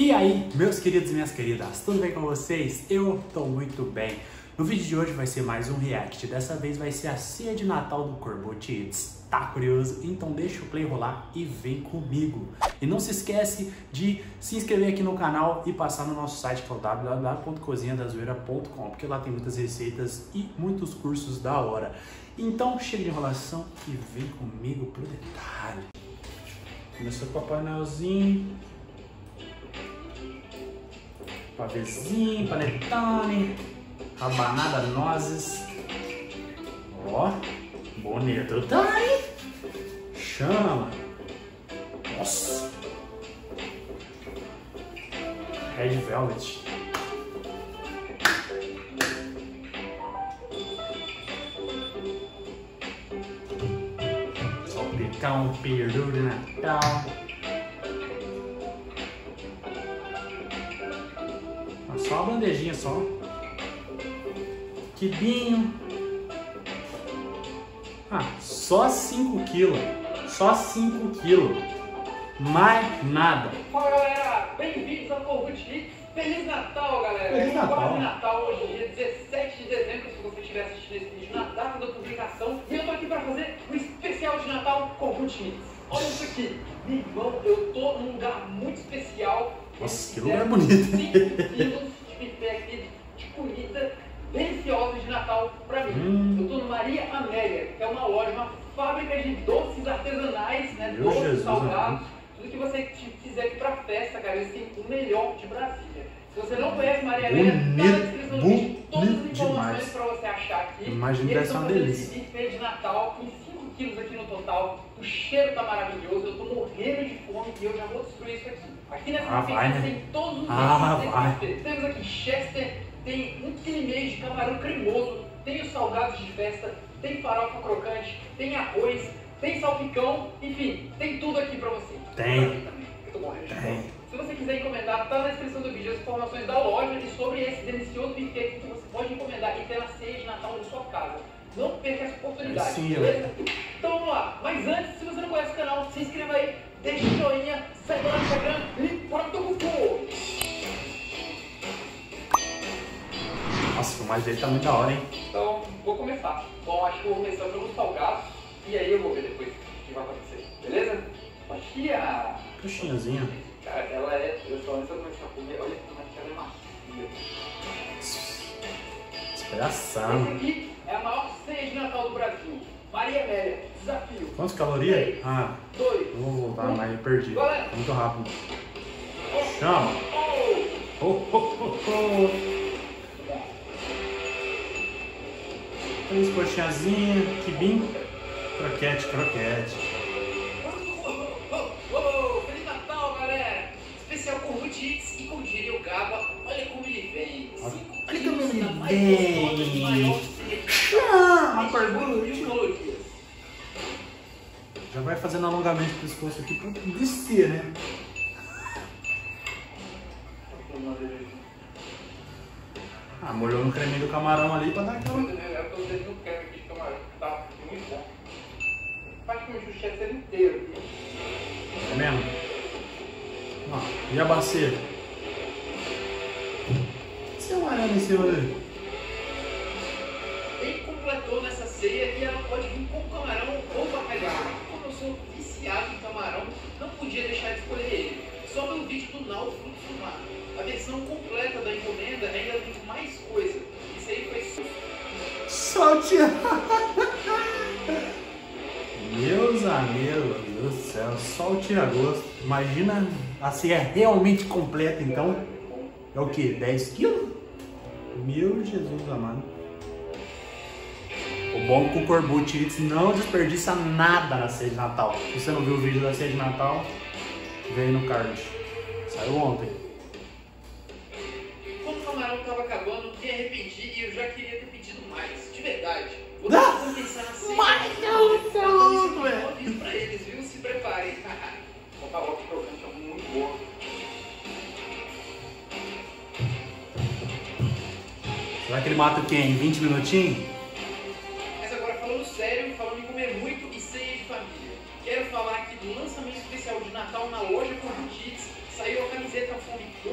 E aí, meus queridos e minhas queridas, tudo bem com vocês? Eu tô muito bem. No vídeo de hoje vai ser mais um react. Dessa vez vai ser a ceia de Natal do Corbucci Eats. Tá curioso? Então deixa o play rolar e vem comigo. E não se esquece de se inscrever aqui no canal e passar no nosso site que é o www.cozinhadazoeira.com, porque lá tem muitas receitas e muitos cursos da hora. Então chega de enrolação e vem comigo pro detalhe. Começou com o Papai Noelzinho, pavezinho, panetone, rabanada, nozes. Ó, bonito, tá aí. Chama. Nossa. Red Velvet. Salpicar um peru de Natal. Só uma bandejinha só. Quibinho. Só 5 quilos. Só 5 quilos. Mais nada. Fala galera, bem-vindos ao Corbucci Eats. Feliz Natal, galera! Feliz Natal! Quase Natal, hoje dia 17 de dezembro, se você estiver assistindo esse vídeo na data da publicação. E eu tô aqui para fazer um especial de Natal Corbucci Eats. Olha isso aqui, meu irmão, eu tô num lugar muito especial. Nossa, que lugar bonito! 5 quilos de buffet aqui, de comida deliciosa de Natal pra mim. Eu tô no Maria Amélia, que é uma loja, uma fábrica de doces artesanais, né? Meu Doces Jesus, salgados. Tudo que você quiser aqui pra festa, cara, eles têm o melhor de Brasília. Se você não conhece Maria Amélia, tá na descrição do vídeo todas as informações pra você achar aqui. Imagina que vai ser uma delícia. Esse buffet de Natal com 5 quilos aqui no total. O cheiro tá maravilhoso, eu tô morrendo de fome e eu já vou destruir isso aqui. Aqui nessa refeição tem todos os itens. Temos aqui Chester, tem 1,5 kg de camarão cremoso, tem os salgados de festa, tem farofa crocante, tem arroz, tem salpicão, enfim, tem tudo aqui pra você. Tem. Pra mim também, eu tô morrendo de fome. Se você quiser encomendar, tá na descrição do vídeo as informações da loja e sobre esse delicioso buffet que você pode encomendar e ter na ceia de Natal na sua casa. Não perca essa oportunidade, Sim, beleza? Então vamos lá. Mas antes, se você não conhece o canal, se inscreva aí, deixa o joinha, segue lá no Instagram e bora pro Google. Nossa, a filmagem dele tá muito da hora, hein? Então, vou começar. Bom, acho que eu vou começar pelos salgados e aí eu vou ver depois o que vai acontecer, beleza? Acho que a... Coxinhazinha. Cara, ela é... Eu só não sei como é que vai comer, olha como é que ela é macia. Despedaçando. Essa aqui é a maior ceia de Natal do Brasil. Maria Amélia, desafio. Quantas calorias? 3, 2, Eu vou voltar, mas eu perdi. Galera. Muito rápido. Chama! Três coxinhazinhas, quibim, croquete. Feliz Natal, galera! Especial Corbucci Eats e como diria o Gaba, olha como ele vem. 5 quilos da mais gostosa e maior ceia de Chama, Natal. Corbucci! Calorias. Já vai fazendo alongamento do pescoço aqui pra descer, né? Molhou no creme do camarão ali pra dar aquela... Eu tô usando o creme aqui de camarão, que tá muito bom. Praticamente o Chester inteiro aqui. É mesmo? Ó, e a bacia? Seu amarelo em cima dele. Bem completou nessa ceia e ela pode vir com camarão ou bacalhau. Como eu sou viciado em camarão, não podia deixar de escolher ele. Só pelo vídeo do Nau Frutos do Mar. A versão completa da encomenda ainda tem mais coisa. Isso aí foi susto. Salteado! Meus amigos do céu, só o tira-gosto. Imagina a ceia realmente completa, então. É o que? 10 quilos? Meu Jesus amado. O bom com o Corbucci Eats não desperdiça nada na ceia de Natal. Se você não viu o vídeo da ceia de Natal, veio no card. Saiu ontem. Quando o camarão estava acabando, me arrependi e eu já queria ter pedido mais. De verdade. Vou pensar na ceia. Mas não, Eu aviso pra eles, viu? Se preparem. O farofa crocante é muito boa. Será que ele mata o quê? Em 20 minutinhos? Mas agora falando sério, falando em comer muito e ceia de família. Quero falar aqui do lançamento especial de Natal na loja Corbucci Eats. Saiu a camiseta Fome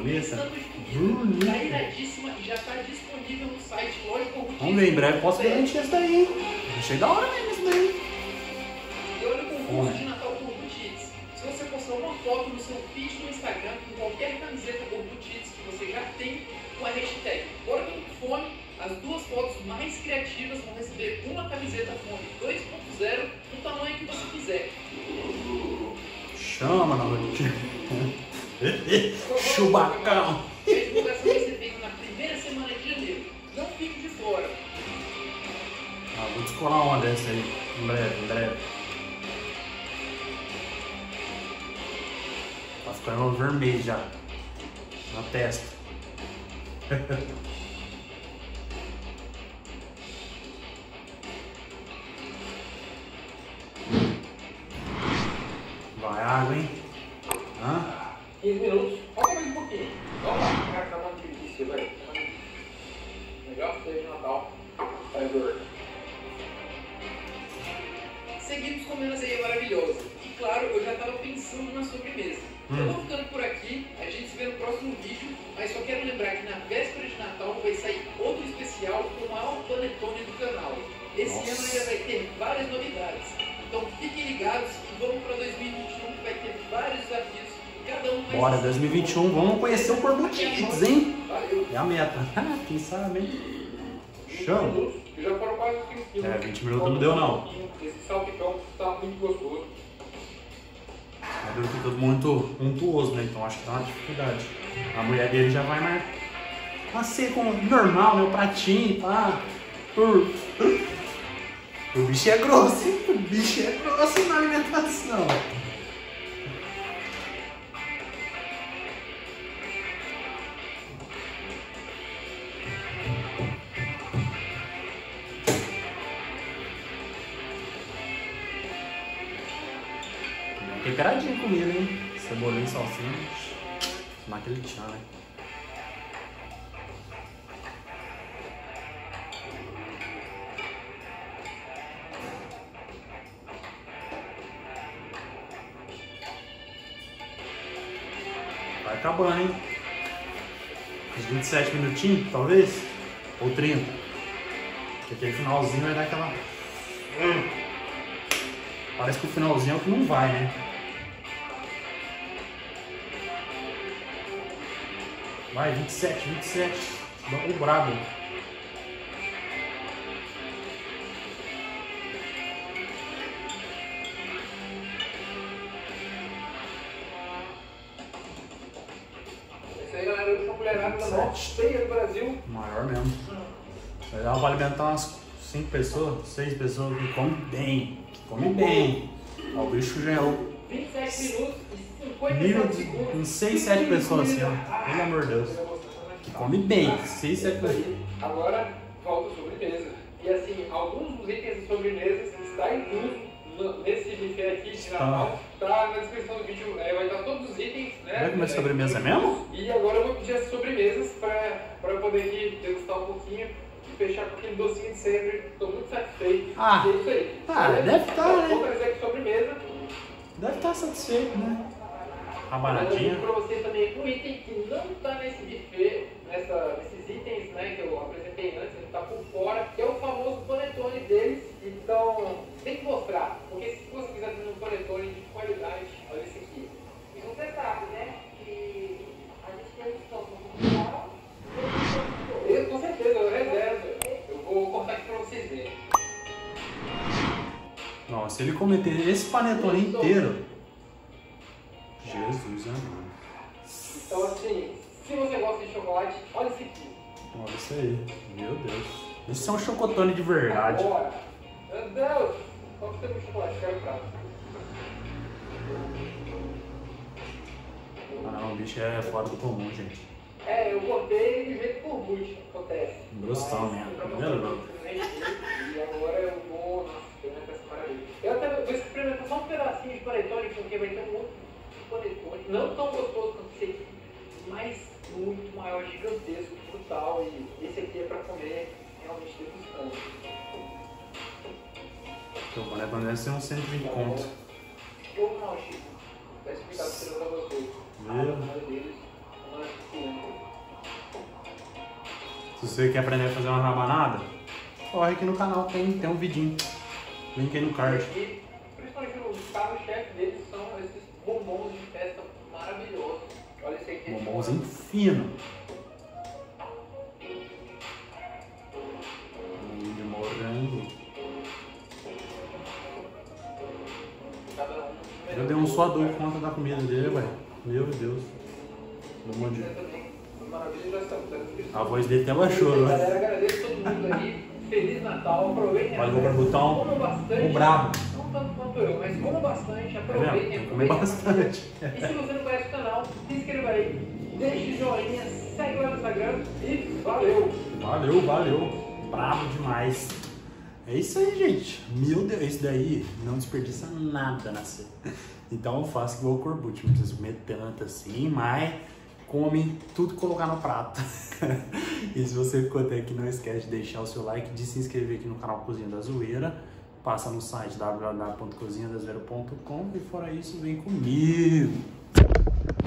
bonita. Tá iradíssima e já tá disponível no site Loja Corbucci. Vamos ver, em breve posso garantir essa daí. Achei da hora mesmo isso daí. E olha o concurso de Natal Corbucci. Se você postar uma foto no seu feed no Instagram com qualquer camiseta Corbucci que você já tem com a hashtag Bora com Fome, as duas fotos mais criativas vão receber uma camiseta Fome 2.0 no tamanho que você quiser. Chama na noite. Chubacão. A divulgação vai ser feita na primeira semana de janeiro. Não fique de fora. Vou descolar uma dessa aí. Em breve, em breve. Tá ficando vermelho já. Na testa. Vai água, hein? 15 minutos. Olha mais um pouquinho. Vamos lá. Cara, tá uma delícia, velho. Melhor que seja de Natal. Vai dor. Seguimos comendo a ceia maravilhosa. E claro, eu já tava pensando na sobremesa. Eu vou ficando por aqui, a gente se vê no próximo vídeo, mas só quero lembrar que na véspera de Natal vai sair outro especial com o maior panetone do canal. Esse ano ainda vai ter várias novidades. Então fiquem ligados e vamos para 2021 que vai ter vários desafios. Cada um vai Bora, 2021, vamos conhecer o Corbucci, hein? Valeu. É a meta. Quem sabe, hein? Chama. Já foram quase 5 quilos. 20 minutos não deu, não. Esse salpicão tá muito gostoso. Mas eu tô muito untuoso, né? Então acho que dá uma dificuldade. A mulher dele já vai mais assim, como normal, né? O pratinho, tá? O bicho é grosso, hein? O bicho é grosso na alimentação. Temperadinho comida, hein? Cebolinha, salsinha. Naquele tchan, né? Vai acabando, hein? Uns 27 minutinhos, talvez? Ou 30. Porque aquele finalzinho vai dar aquela... Parece que o finalzinho é o que não vai, né? Vai, 27, 27. O brabo. Esse aí, galera, eu sou colherada da maior feia do Brasil. Maior mesmo. Vai dar pra alimentar umas 5 pessoas, 6 pessoas que comem bem. Que comem bem. Ó, o bicho já é o... 27 minutos e 50 nível segundos. em 6, 7 pessoas assim, ó. Pelo amor de Deus. Que come bem, 6, 7 pessoas. Agora falta a sobremesa. E assim, alguns dos itens de sobremesas está incluso nesse buffet aqui de Natal. Tá na descrição do vídeo, vai estar todos os itens, né? Vai comer sobremesa mesmo? E agora eu vou pedir as sobremesas para eu poder aqui degustar um pouquinho e fechar com aquele docinho de sempre. Estou muito satisfeito. E é isso aí. Deve estar, né? Vou trazer aqui sobremesa. Deve estar satisfeito, né? A Eu baratinha. para você também um item que não está nesse buffet, nesses itens, né, que eu apresentei antes, ele está por fora, que é o famoso panetone deles. Então, tem que mostrar, porque se você quiser ter um panetone de qualidade, olha esse aqui. E um detalhe, né, que a gente tem um estoque mundial, Com certeza, eu reservo. Eu vou cortar aqui para vocês verem. Não, se ele cometer esse panetone inteiro... Jesus, amado. Então, assim, se você gosta de chocolate, olha esse aqui. Olha isso aí. Meu Deus. Isso é um chocotone de verdade. Agora, meu Deus, qual que tem um chocolate? Quero prato. Ah não, o bicho é fora do comum, gente. Eu cortei de jeito Corbucci, acontece. Grossão mesmo. E agora eu vou experimentar essa maravilha. Eu até vou experimentar só um pedacinho de panetone, porque vai ter um outro panetone, não tão gostoso quanto esse aqui, mas muito maior, gigantesco, brutal. E esse aqui é pra comer realmente degustando. O panetone deve ser um 120 conto. Ou não, Chico. Vai explicar pra vocês. Meu. Deles, Se você quer aprender a fazer uma rabanada, corre aqui no canal, tem um vidinho. Link aí no card. E principalmente os carros-chefe deles são esses bombons de festa maravilhosos. Olha esse aqui. Bombonzinho fino. De morango. Eu dei um suador por conta da comida dele, velho. Meu Deus. A voz dele até baixou, né? Galera, agradeço todo mundo aí. Feliz Natal. Aproveitem. Valeu, Barbutão. Comam bastante. O brabo. Não tanto quanto eu, mas comam bastante. Aproveitem. Comer bastante. E se você não conhece o canal, se inscreva aí. Deixe joinha, segue lá no Instagram e valeu! Valeu! Brabo demais! É isso aí, gente! Meu Deus, esse daí não desperdiça nada na cena. Então eu faço igual o Corbucci, não precisa comer tanto assim, mas come tudo que colocar no prato. E se você ficou até aqui, não esquece de deixar o seu like, de se inscrever aqui no canal Cozinha da Zoeira. Passa no site www.cozinhadazoeira.com e fora isso, vem comigo!